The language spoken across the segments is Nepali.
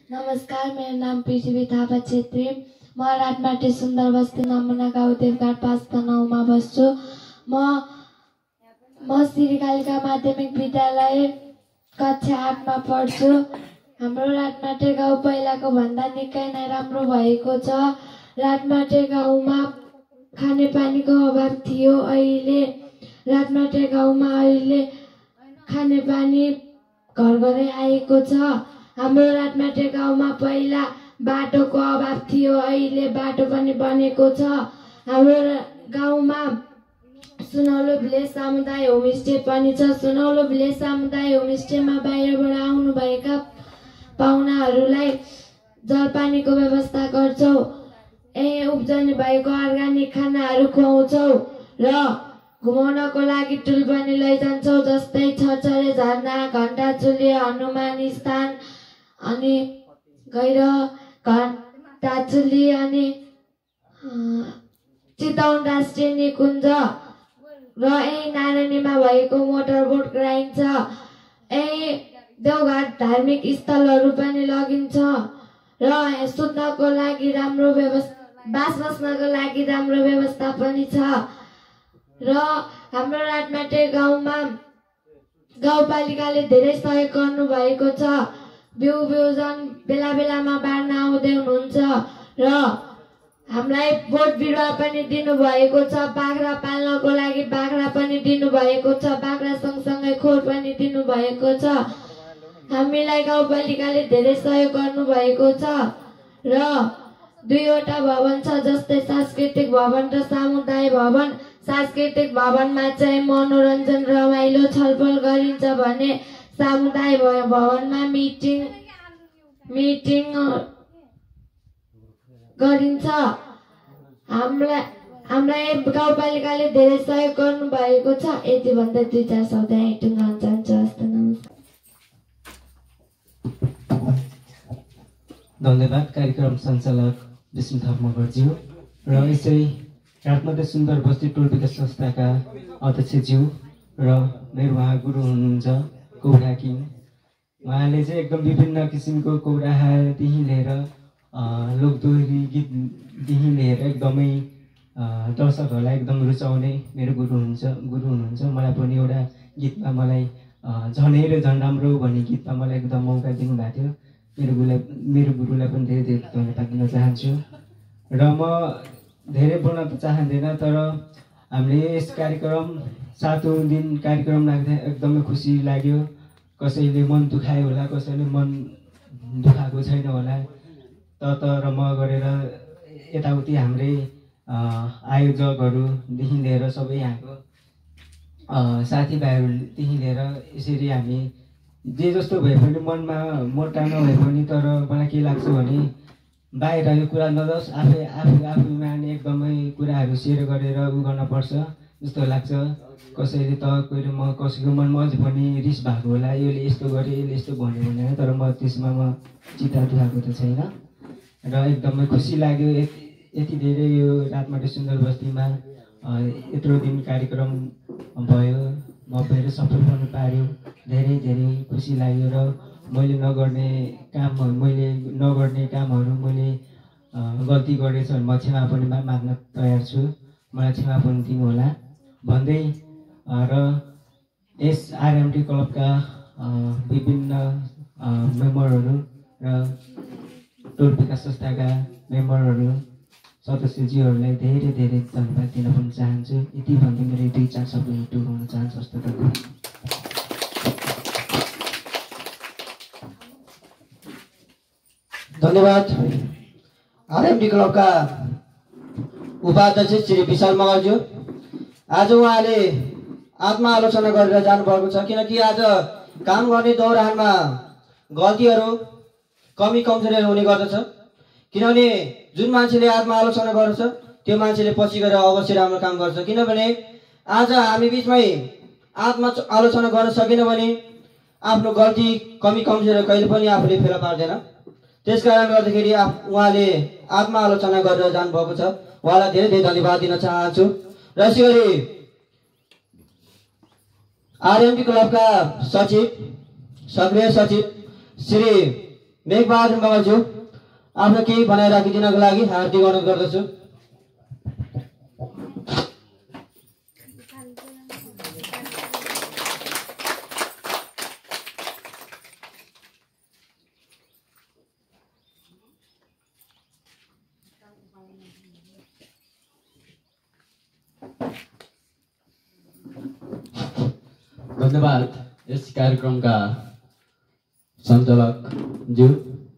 नमस्कार, मेरो नाम पृथ्वी थापा छेत्री। म राजमाटी सुन्दर बस्ती नमुना गाउँ देवघाट 5 मा बस्छु। म श्री कालिका माध्यमिक विद्यालय कक्षा 8 मा पढ्छु। हाम्रो राजमाटी गाउँ पहिलाको भन्दा निकै नै राम्रो भएको छ। राजमाटी गाउँमा खानेपानीको अभाव थियो। अहिले राजमाटी गाउँमा खानेपानी घर घरै आएको छ। हाम्रो राजमाटी गाउँमा पहिला बाटोको अभाव थियो, अहिले बाटो पनि बनेको छ। हाम्रो गाउँमा सुनौलो भिलेज समुदाय होमस्टे पनि छ। सुनौलो भिलेज समुदाय होमस्टेमा बाहिरबाट आउनुभएका पाहुनाहरूलाई जलपानीको व्यवस्था गर्छौँ। उब्जनी भएको अर्ग्यानिक खानाहरू खुवाउँछौँ र घुमाउनको लागि टुल पनि लैजान्छौँ, जस्तै छचरे झरना, घण्टाचुली, हनुमान स्थान अनि गैर घण्टाचुली अनि चितवन राष्ट्रिय निकुञ्ज र नारायणीमा भएको मोटरबोट गराइन्छ। देवघाट धार्मिक स्थलहरू पनि लगिन्छ र सुत्नको लागि राम्रो व्यवस्था, बास बस्नको लागि राम्रो व्यवस्था पनि छ। र हाम्रो राजमाटी गाउँमा गाउँपालिकाले धेरै सहयोग गर्नुभएको छ। बिउजन बेला बेलामा बाँड्न आउँदै हुनुहुन्छ र हामीलाई बोट बिरुवा पनि दिनुभएको छ। बाख्रा पाल्नको लागि बाख्रा पनि दिनुभएको छ। बाख्रा सँगसँगै खोर पनि दिनुभएको छ। हामीलाई गाउँपालिकाले धेरै सहयोग गर्नुभएको छ र 2वटा भवन छ, जस्तै सांस्कृतिक भवन र समुदाय भवन। सांस्कृतिक भवनमा चाहिँ मनोरञ्जन रमाइलो छलफल गरिन्छ भने समुदाय भवनमा मिटिङ गरिन्छ। हामीलाई गाउँपालिकाले धेरै सहयोग गर्नु भएको छ। यति भन्दै 2-4 शब्द यहीँ टुङ्गाउन चाहन्छु। हस्त, नमस्कार। धन्यवाद कार्यक्रम सञ्चालक विष्णु थापा मगरज्यू र यसै राजमाटी सुन्दर बस्ती टोल विकास संस्थाका अध्यक्षज्यू र मेरो उहाँ गुरु हुनुहुन्छ कौरा किङ। उहाँले चाहिँ एकदम विभिन्न किसिमको कौराहादेखि लिएर लोकदोहोरी गीतदेखि लिएर एकदमै दर्शकहरूलाई एकदम रुचाउने मेरो गुरु हुनुहुन्छ। मलाई पनि एउटा गीतमा मलाई झनै र झन् राम्रो भन्ने गीतमा मलाई एकदम मौका दिनुभएको थियो। मेरो गुरुलाई पनि धेरै धेरै धन्यवाद दिन चाहन्छु। र म धेरै बोल्न त चाहँदैन, तर हामीले यस कार्यक्रम 7औं दिन कार्यक्रम राख्दा एकदमै खुसी लाग्यो। कसैले मन दुखायो होला, कसैले मन दुखाएको छैन होला, तर म गरेर यताउति हाम्रै आयोजकहरूदेखि लिएर सबै यहाँको साथीभाइहरूदेखि लिएर यसरी हामी जे जस्तो भए पनि मनमा मोटा नभए पनि, तर मलाई के लाग्छ भने बाहिर यो कुरा नजाओस्, आफैमा नै एकदमै कुराहरू सेयर गरेर गर्नुपर्छ जस्तो लाग्छ। कसैले त कसैको मनमा अझ पनि रिस भएको होला, यसले यस्तो गरे, यसले यस्तो भन्यो भनेर, तर म त्यसमा चित्त दुखाएको त छैन र एकदमै खुसी लाग्यो। यति धेरै यो राजमाटी सुन्दर बस्तीमा यत्रो दिन कार्यक्रम भयो, म फेरि सफल गर्न पार्यो। धेरै धेरै खुसी लाग्यो र मैले नगर्ने कामहरू मैले गल्ती गरेछ भने म क्षमा पनि माग्न तयार छु। मलाई क्षमा पनि दिनुहोला भन्दै र यस आरएमटी क्लबका विभिन्न मेम्बरहरू र टोल विकास संस्थाका मेम्बरहरू सदस्यज्यूहरूलाई धेरै धेरै धन्यवाद दिन पनि चाहन्छु। यति भन्दै मेरो 2-4 शब्द टुङ्गाउन चाहन्छु। हस्त, धन्यवाद। आरएमटी क्लबका उपाध्यक्ष श्री विशाल मगरज्यू, आज उहाँले आत्मआलोचना गरेर जानुभएको छ। किनकि आज काम गर्ने दौरानमा गल्तीहरू कमी कमजोरीहरू हुने गर्दछ। किनभने जुन मान्छेले आत्मआलोचना गर्छ त्यो मान्छेले पछि गएर अवश्य राम्रो काम गर्छ। किनभने आज हामी बिचमै आत्मआलोचना गर्न सकेन भने आफ्नो गल्ती कमी कमजोरी कहिले पनि आफूले फेला पार्दैन। त्यसकारण गर्दाखेरि उहाँले आत्मआलोचना गरेर जानुभएको छ। उहाँलाई धेरै धेरै धन्यवाद दिन चाहन्छु। र यसै गरी आरएमटी क्लबका सचिव, सक्रिय सचिव श्री मेघबहादुर मगरज्यू आफ्नो केही भनाइ राखिदिनको लागि हार्दिक अनुरोध गर्दछु। धन्यवाद यस कार्यक्रमका सञ्चालक ज्यू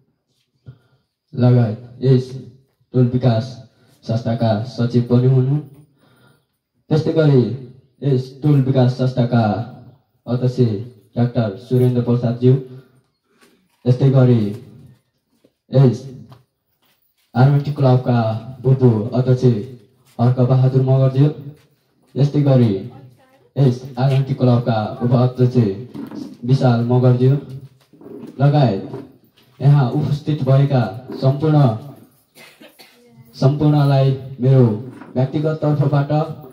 लगायत यस टोल विकास संस्थाका सचिव पनि हुनु, त्यस्तै गरी यस टोल विकास संस्थाका अध्यक्ष डाक्टर सुरेन्द्र प्रसाद ज्यू, त्यस्तै गरी यस आरएमटी क्लबका बुबु अध्यक्ष हर्क बहादुर मगरज्यू, यस्तै गरी यस आरएमटी क्लबका उपाध्यक्ष विशाल मगरज्यू लगायत यहाँ उपस्थित भएका सम्पूर्णलाई मेरो व्यक्तिगत तर्फबाट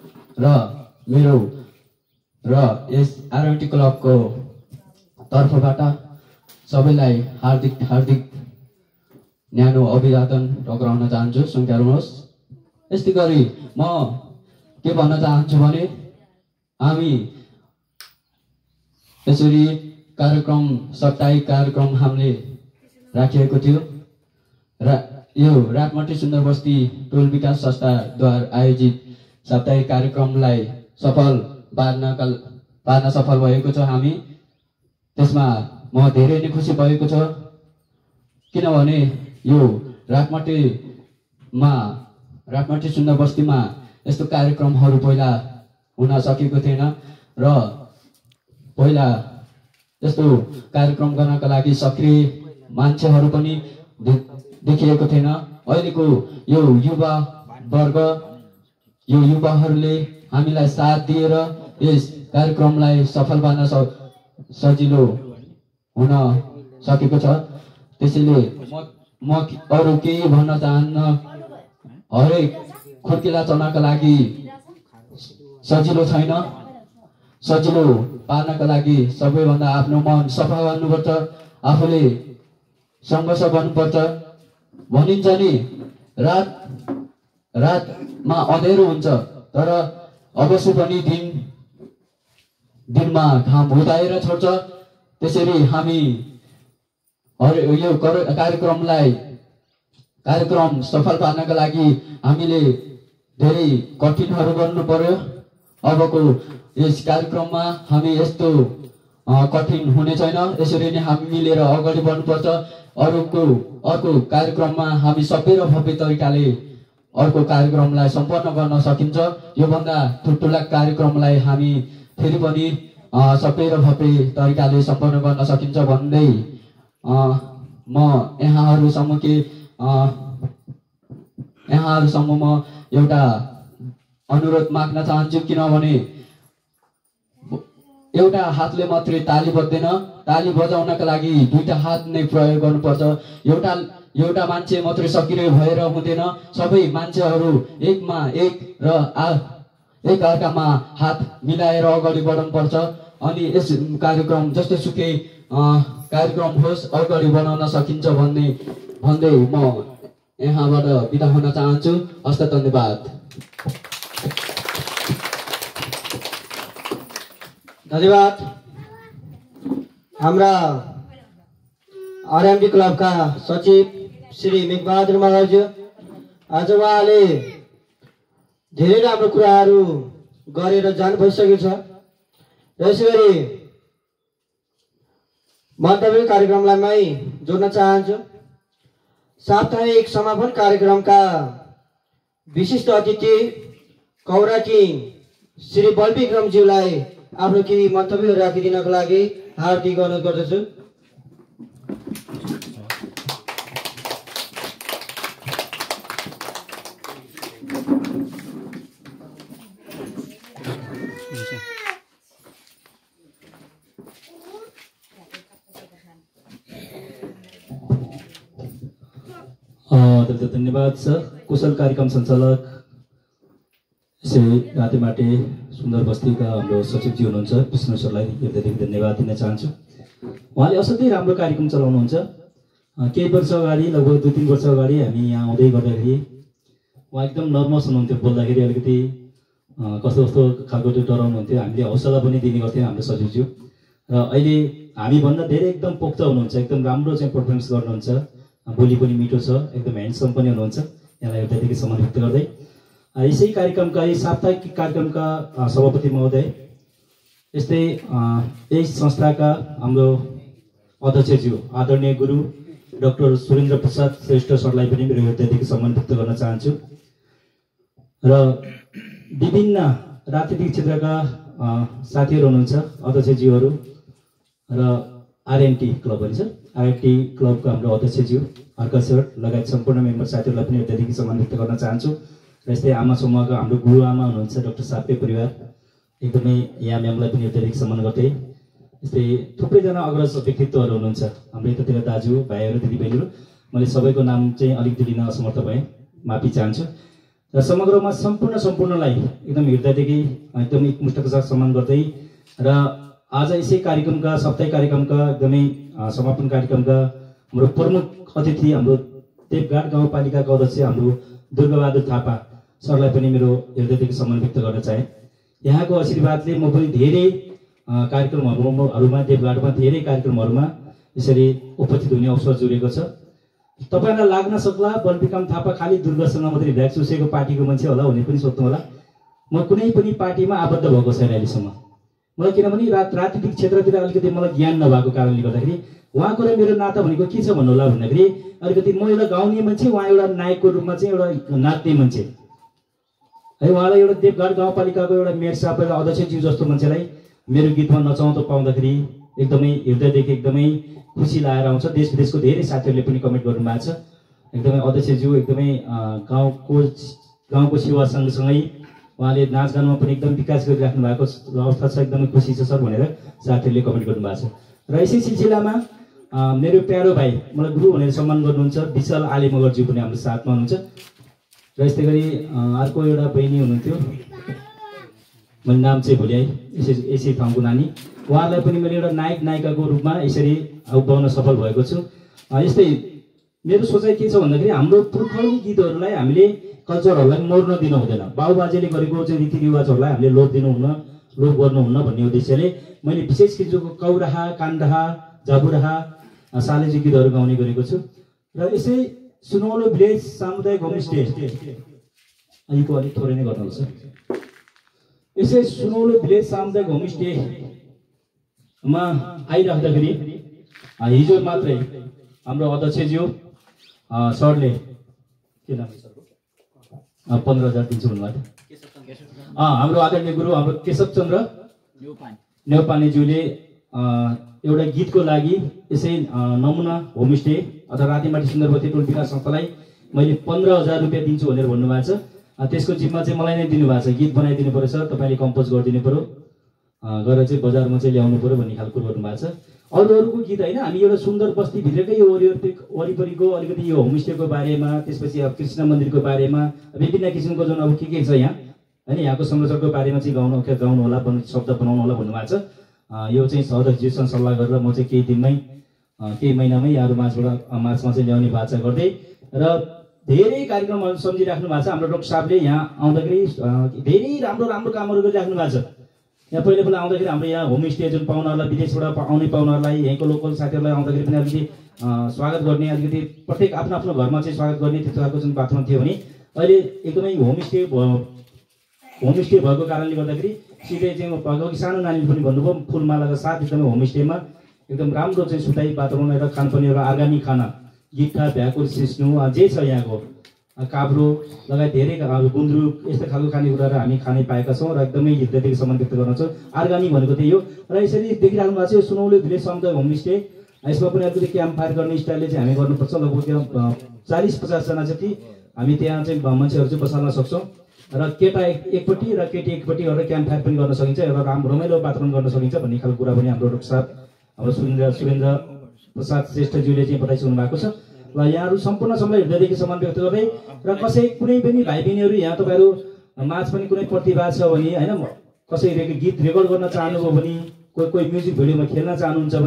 र यस आरएमटी क्लबको तर्फबाट सबैलाई हार्दिक न्यानो अभिवादन टक्राउन चाहन्छु। स्वीकार्नुहोस्। यस्तै गरी म के भन्न चाहन्छु भने हामी यसरी साप्ताहिक कार्यक्रम हामीले राखिएको थियो र यो रातमटी सुन्दर बस्ती टोल विकास संस्थाद्वारा आयोजित साप्ताहिक कार्यक्रमलाई पार्न सफल भएको छ। हामी त्यसमा म धेरै नै खुसी भएको छ, किनभने यो रातमटी सुन्दर बस्तीमा यस्तो कार्यक्रमहरू पहिला हुन सकेको थिएन र पहिला यस्तो कार्यक्रम गर्नका लागि सक्रिय मान्छेहरू पनि देखिएको थिएन। अहिलेको यो युवा वर्ग, यो युवाहरूले हामीलाई साथ दिएर यस कार्यक्रमलाई सफल पार्न सजिलो हुन सकेको छ। त्यसैले म अरू केही भन्न चाहन्न। हरेक खुर्किला चल्नका लागि सजिलो छैन। सजिलो पार्नका लागि सबैभन्दा आफ्नो मन सफा गर्नुपर्छ, आफूले सङ्घर्ष गर्नुपर्छ। भनिन्छ नि रातमा अँधेरो हुन्छ तर अवश्य पनि दिनमा घाम उदाएर छोड्छ। त्यसरी हामी यो कार्यक्रम सफल पार्नका लागि हामीले धेरै कठिनहरू गर्नु पर्यो। अबको यस कार्यक्रममा हामी यस्तो कठिन हुने छैन। यसरी नै हामी मिलेर अगाडि बढ्नुपर्छ। अर्को कार्यक्रममा हामी सबै र भव्य तरिकाले अर्को कार्यक्रमलाई सम्पन्न गर्न सकिन्छ। योभन्दा ठुल्ठुला कार्यक्रमलाई हामी फेरि पनि सबै र भव्य तरिकाले सम्पन्न गर्न सकिन्छ भन्दै म यहाँहरूसँग म एउटा अनुरोध माग्न चाहन्छु, किनभने एउटा हातले मात्रै ताली बज्दैन। ताली बजाउनका लागि दुईटा हात नै प्रयोग गर्नुपर्छ। एउटा मान्छे मात्रै सक्रिय भएर हुँदैन। सबै मान्छेहरू एकमा एक र एक अर्कामा हात मिलाएर अगाडि बढ्नुपर्छ। अनि यस कार्यक्रम जस्तो सुकै कार्यक्रम होस् अगाडि बढाउन सकिन्छ भन्दै म यहाँबाट बिदा हुन चाहन्छु। हस्त धन्यवाद। धन्यवाद। हाम्रा आरएमडी क्लबका सचिव श्री मेघबहादुर मगरज्यू, आज उहाँले धेरै राम्रो कुराहरू गरेर जानु भइसकेको छ। यसरी मन्तव्य कार्यक्रमलाई जोड्न चाहन्छु। साप्ताहिक समापन कार्यक्रमका विशिष्ट अतिथि कौरा किङ श्री बलविक्रमज्यूलाई आफ्नो केही मन्तव्यहरू राखिदिनको लागि हार्दिक अनुरोध गर्दछु। धन्यवाद सर। कुशल कार्यक्रम सञ्चालक श्री रातेमाटे सुन्दर बस्तीका हाम्रो सचिवजी हुनुहुन्छ विष्णु सरलाई एकदमै धन्यवाद दिन चाहन्छु। उहाँले असाध्यै राम्रो कार्यक्रम चलाउनुहुन्छ। केही वर्ष अगाडि लगभग 2-3 वर्ष अगाडि हामी यहाँ आउँदै गर्दाखेरि उहाँ एकदम नर्भस हुनुहुन्थ्यो, बोल्दाखेरि अलिकति कस्तो कस्तो खालको त्यो डराउनुहुन्थ्यो। हामीले हौसला पनि दिने गर्थ्यौँ हाम्रो सचिवज्यू। र अहिले हामीभन्दा धेरै एकदम पोख्त हुनुहुन्छ, एकदम राम्रो चाहिँ पर्फर्मेन्स गर्नुहुन्छ, बोली पनि मिठो छ, एकदम ह्यान्डसम पनि हुनुहुन्छ। यहाँलाई एउटादेखि सम्मान व्यक्त गर्दै यसै कार्यक्रमका यही साप्ताहिक कार्यक्रमका सभापति महोदय, यस्तै यही संस्थाका हाम्रो अध्यक्षज्यू आदरणीय गुरु डाक्टर सुरेन्द्र प्रसाद श्रेष्ठ सरलाई पनि मेरो हृदयदेखि सम्मान व्यक्त गर्न चाहन्छु। र विभिन्न राजनीतिक क्षेत्रका साथीहरू हुनुहुन्छ, अध्यक्षज्यूहरू र आरएनटी क्लब भनिन्छ, आरएनटी क्लबको हाम्रो अध्यक्षज्यू हर्क सर लगायत सम्पूर्ण मेम्बर साथीहरूलाई पनि हृदयदेखि सम्मान व्यक्त गर्न चाहन्छु। र यस्तै आमा समूहका हाम्रो गुरुआमा हुनुहुन्छ डाक्टर साप्य परिवार, एकदमै यहाँ म्यामलाई पनि हृदयदेखि सम्मान गर्दै यस्तै थुप्रैजना अग्रज व्यक्तित्वहरू हुनुहुन्छ हाम्रो यतातिर दाजु भाइहरू दिदीबहिनीहरू। मैले सबैको नाम चाहिँ अलिकति लिन असमर्थ भएँ, माफी चाहन्छु। र समग्रमा सम्पूर्णलाई एकदम हृदयदेखि एकदम एकमुष्टका साथ सम्मान गर्दै र आज यसै कार्यक्रमका साप्ताहिक कार्यक्रमका एकदमै समापन कार्यक्रमका हाम्रो प्रमुख अतिथि हाम्रो देवघाट गाउँपालिकाका अध्यक्ष हाम्रो दुर्गाबहादुर थापा सरलाई पनि मेरो हृदयदेखि सम्मान व्यक्त गर्न चाहे। यहाँको आशीर्वादले म पनि धेरै कार्यक्रमहरूमा देवघाटमा धेरै कार्यक्रमहरूमा यसरी उपस्थित हुने अवसर जुरेको छ। तपाईँलाई लाग्न सक्ला बलविक्रम थापा खालि दुर्गासँग मात्रै भ्याक्स उसेको पार्टीको मान्छे होला भन्ने पनि सोध्नु होला। म कुनै पनि पार्टीमा आबद्ध भएको छैन अहिलेसम्म। मलाई किनभने राजनीतिक क्षेत्रतिर अलिकति मलाई ज्ञान नभएको कारणले गर्दाखेरि उहाँको र मेरो नाता भनेको के छ भन्नु होला भन्दाखेरि अलिकति म एउटा गाउने मान्छे, उहाँ एउटा नायकको रूपमा चाहिँ एउटा नाच्ने मान्छे है। उहाँलाई एउटा देवघाट गाउँपालिकाको एउटा मेयर साहब र अध्यक्षज्यू जस्तो मान्छेलाई मेरो गीतमा नचाउँदो पाउँदाखेरि एकदमै हृदयदेखि एकदमै खुसी लागेर आउँछ। देश विदेशको धेरै साथीहरूले पनि कमेन्ट गर्नुभएको छ। एकदमै अध्यक्षज्यू एकदमै गाउँको सेवा सँगसँगै उहाँले नाचगानमा पनि एकदम विकास गरिराख्नु भएको अवस्था छ, एकदमै खुसी छ सर भनेर साथीहरूले कमेन्ट गर्नुभएको छ। र यसै सिलसिलामा मेरो प्यारो भाइ, मलाई गुरु भनेर सम्मान गर्नुहुन्छ विशाल आले मगरज्यू पनि हाम्रो साथमा हुनुहुन्छ। र यस्तै गरी अर्को एउटा बहिनी हुनुहुन्थ्यो, मैले नाम चाहिँ भुलेँ, यसै ठाउँको नानी, उहाँलाई पनि मैले एउटा नायक नायिकाको रूपमा यसरी उभ्याउन सफल भएको छु। यस्तै मेरो सोचाइ के छ भन्दाखेरि हाम्रो पुर्खौली गीतहरूलाई हामीले कल्चरहरूलाई मर्न दिनु हुँदैन। बाबुबाजेले गरेको चाहिँ रीतिरिवाजहरूलाई हामीले लोप दिनुहुन्न, लोप गर्नुहुन्न भन्ने उद्देश्यले मैले विशेष किसिमको कौराहा, काण्डहा, जाबुराहा, सालेजी गीतहरू गाउने गरेको छु। र यसै सुनौलो भिलेज सामुदायिक होमस्टे अहिलेको अलिक थोरै नै गर्नुहुन्छ। यसै सुनौलो भिलेज सामुदायिक होमस्टेमा आइराख्दाखेरि हिजो मात्रै हाम्रो अध्यक्षज्यू सरले के नाम सरको 15,000 दिन्छु भन्नुभएको थियो। हाम्रो आदरणीय गुरु हाम्रो केशव चन्द्र नेउपानेज्यूले एउटा गीतको लागि यसै नमुना होमस्टे अथवा रातिमाटी सुन्दरवती टोल विकास संस्थालाई मैले 15,000 रुपियाँ दिन्छु भनेर भन्नुभएको छ। त्यसको जिम्मा चाहिँ मलाई नै दिनुभएको छ। गीत बनाइदिनु पर्यो सर, तपाईँले कम्पोज गरिदिनु पर्यो, गरेर चाहिँ बजारमा चाहिँ ल्याउनु पर्यो भन्ने खालको गर्नुभएको छ। अरूको गीत होइन, हामी एउटा सुन्दर बस्तीभित्रकै यो वरिपरिको अलिकति यो होमस्टेको बारेमा, त्यसपछि अब कृष्ण मन्दिरको बारेमा विभिन्न किसिमको जुन अब के छ यहाँ होइन, यहाँको संरक्षणको बारेमा चाहिँ गाउनु होला, शब्द बनाउनु होला भन्नुभएको छ। यो चाहिँ अध्यक्षज्यूसँग सल्लाह गरेर म चाहिँ केही महिनामै यहाँहरू मार्चमा चाहिँ ल्याउने बाचा गर्दै र धेरै कार्यक्रमहरू सम्झिराख्नु भएको छ। हाम्रो डाक्टर साहबले यहाँ आउँदाखेरि धेरै राम्रो राम्रो कामहरू गरिराख्नु भएको छ। यहाँ पहिला आउँदाखेरि हाम्रो यहाँ होमस्टे जुन पाहुनाहरूलाई, विदेशबाट आउने पाहुनाहरूलाई, यहीँको लोकल साथीहरूलाई आउँदाखेरि पनि अलिकति स्वागत गर्ने, अलिकति प्रत्येक आफ्नो आफ्नो घरमा चाहिँ स्वागत गर्ने त्यस्तो खालको जुन वातावरण थियो भने अहिले एकदमै होमस्टे भएको कारणले गर्दाखेरि सिधै चाहिँ अघि सानो नानीले पनि भन्नुभयो फुलमालाको साथ एकदमै होमस्टेमा एकदम राम्रो चाहिँ सुताई वातावरण र खानपानी र अर्ग्यानिक खाना, गिट्टा, भ्याकुर, सिस्नु जे छ यहाँको काब्रो लगायत धेरै गुन्द्रुक यस्तो खालको खानेकुराहरू हामी खाने पाएका छौँ र एकदमै हृदयदेखि सम्मान व्यक्त गर्न चाहन्छु। अर्ग्यानिक भनेको त्यही हो। र यसरी देखिराख्नु भएको छ यो सुनौलो भिलेज सामुदायिक होमस्टे, यसमा पनि अलिकति क्याम्प फायर गर्ने स्टाइलले चाहिँ हामी गर्नुपर्छ। लगभग 40-50 जना जति हामी त्यहाँ चाहिँ मान्छेहरू चाहिँ बसाल्न सक्छौँ र केटा एकपट्टि र केटी एकपट्टि गरेर क्याम्प फायर पनि गर्न सकिन्छ, एउटा रमाइलो वातावरण गर्न सकिन्छ भन्ने खालको कुरा पनि हाम्रो डाक्टर साहब हाम्रो सुरेन्द्र प्रसाद श्रेष्ठज्यूले चाहिँ बताइसक्नु भएको छ। र यहाँहरू सम्पूर्ण सबैलाई हृदयदेखि सम्मान व्यक्त गर्दै र कुनै पनि भाइ बहिनीहरू यहाँ तपाईँहरू माझ पनि कुनै प्रतिभा छ भने होइन, कसै गीत रेकर्ड गर्न चाहनुभयो भने, कोही म्युजिक भिडियोमा खेल्न चाहनुहुन्छ भने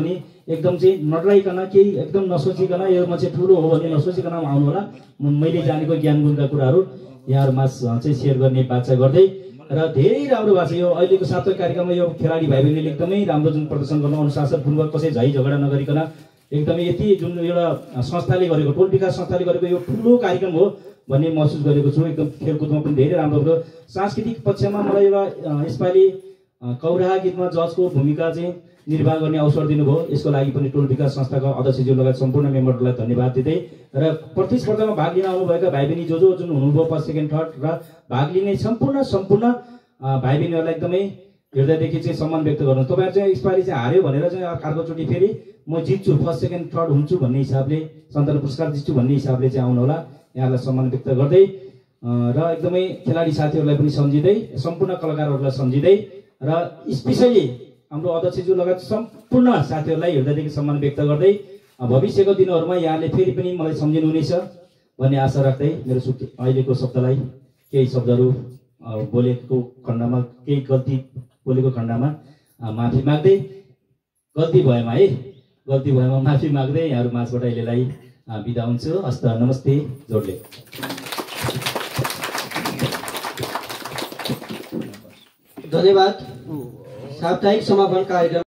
एकदम चाहिँ नडराइकन केही एकदम नसोचिकन यो मान्छे ठुलो हो भन्ने नसोचिकन आउनु होला। मैले जानेको ज्ञान गुणका कुराहरू यहाँहरूमा चाहिँ सेयर गर्ने बाचा गर्दै र धेरै राम्रो भएको छ यो अहिलेको साप्ताहिक कार्यक्रममा। यो खेलाडी भाइ बहिनीले एकदमै राम्रो जुन प्रदर्शन गर्नु अनुशासनपूर्वक कसै झै झगडा नगरिकन एकदमै यति जुन एउटा संस्थाले गरेको टोल विकास संस्थाले गरेको यो ठुलो कार्यक्रम हो भन्ने महसुस गरेको छु। एकदम खेलकुदमा पनि धेरै राम्रो भयो। सांस्कृतिक पक्षमा मलाई एउटा यसपालि कौराहा गीतमा जजको भूमिका चाहिँ निर्वाह गर्ने अवसर दिनुभयो। यसको लागि पनि टोल विकास संस्थाका अध्यक्षज्यू लगायत सम्पूर्ण मेम्बरहरूलाई धन्यवाद दिँदै र प्रतिस्पर्धामा भाग लिन आउनुभएका भाइ बहिनी जो जुन हुनुभयो फर्स्ट सेकेन्ड थर्ड र भाग लिने सम्पूर्ण भाइ बहिनीहरूलाई एकदमै हृदयदेखि चाहिँ सम्मान व्यक्त गर्नु। तपाईँहरू चाहिँ यसपालि चाहिँ हार्यो भनेर चाहिँ अर्कोचोटि फेरि म जित्छु फर्स्ट सेकेन्ड थर्ड हुन्छु भन्ने हिसाबले सन्तान पुरस्कार जित्छु भन्ने हिसाबले चाहिँ आउनु होला। यहाँलाई सम्मान व्यक्त गर्दै र एकदमै खेलाडी साथीहरूलाई पनि सम्झिँदै सम्पूर्ण कलाकारहरूलाई सम्झिँदै र स्पेसली हाम्रो अध्यक्षज्यू लगायत सम्पूर्ण साथीहरूलाई हृदयदेखि सम्मान व्यक्त गर्दै भविष्यको दिनहरूमा यहाँले फेरि पनि मलाई सम्झिनुहुनेछ भन्ने आशा राख्दै मेरो अहिलेको शब्दलाई केही शब्दहरू बोलेको खण्डमा केही गल्ती बोलेको खण्डमा माफी माग्दै गल्ती भएमा माफी माग्दै यहाँहरू माझबाट अहिलेलाई बिदा हुन्छु। हस्त नमस्ते जोडले। धन्यवाद। साप्ताहिक समापन कार्यक्रम